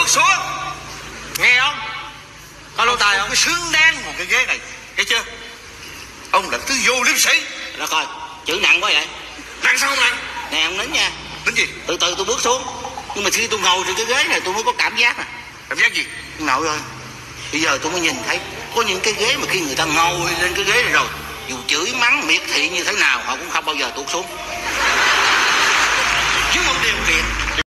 bước xuống, nghe không? Có lỗ tai không? Cái xứng đáng một cái ghế này, nghe chưa? Ông là thứ vô liêm sĩ. Được rồi, chữ nặng quá vậy. Nặng sao không nặng? Nè ông nín nha. Tính gì? Từ từ tôi bước xuống. Nhưng mà khi tôi ngồi trên cái ghế này tôi mới có cảm giác nè. Cảm giác gì? Nội ơi, bây giờ tôi mới nhìn thấy có những cái ghế mà khi người ta ngồi lên cái ghế này rồi, dù chửi mắng miệt thị như thế nào họ cũng không bao giờ tuột xuống. Với một điều kiện